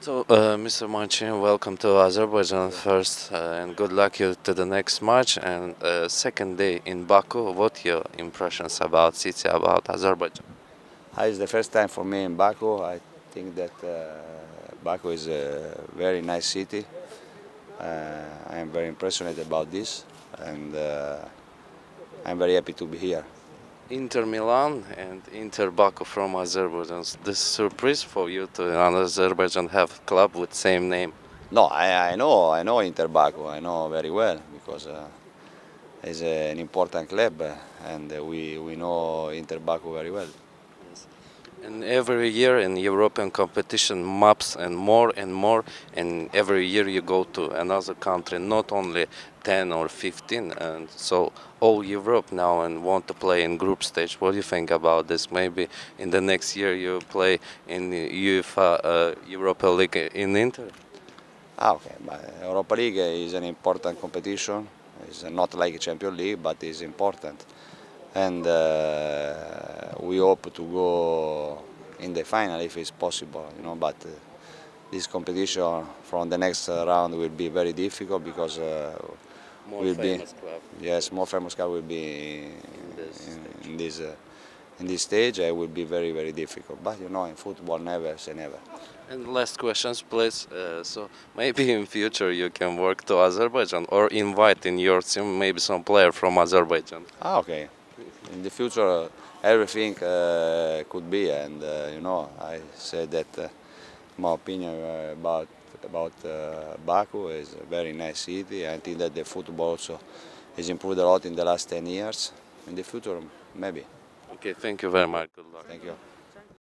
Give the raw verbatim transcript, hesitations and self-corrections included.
So, uh, mister Marcin, welcome to Azerbaijan first, uh, and good luck you to the next match and uh, second day in Baku. What your impressions about city, about Azerbaijan? Uh, It's the first time for me in Baku. I think that uh, Baku is a very nice city. Uh, I am very impressed about this, and uh, I'm very happy to be here. Inter Milan and Inter Baku from Azerbaijan. This surprise for you to in Azerbaijan have club with same name. No, I, I know, I know Inter Baku. I know very well because uh, it's an important club, uh, and uh, we we know Inter Baku very well. Yes. And every year in European competition, maps and more and more, and every year you go to another country, not only ten or fifteen, and so all Europe now and want to play in group stage. What do you think about this? Maybe in the next year you play in the UEFA uh, Europa League in Inter? Ah, okay. But Europa League is an important competition. It's not like Champions League, but it's important. And uh, we hope to go in the final if it's possible, you know. But uh, this competition from the next uh, round will be very difficult because uh, More will be famous club yes, more famous car will be in this in, stage. in this uh, in this stage. It will be very very difficult. But you know, in football, never say never. And last questions, please. Uh, so maybe in future you can work to Azerbaijan or invite in your team maybe some player from Azerbaijan. Ah, okay. In the future, everything uh, could be, and uh, you know, I said that uh, my opinion uh, about about uh, Baku is a very nice city. I think that the football also has improved a lot in the last ten years. In the future, maybe. Okay, thank you very much. Good luck. Thank you.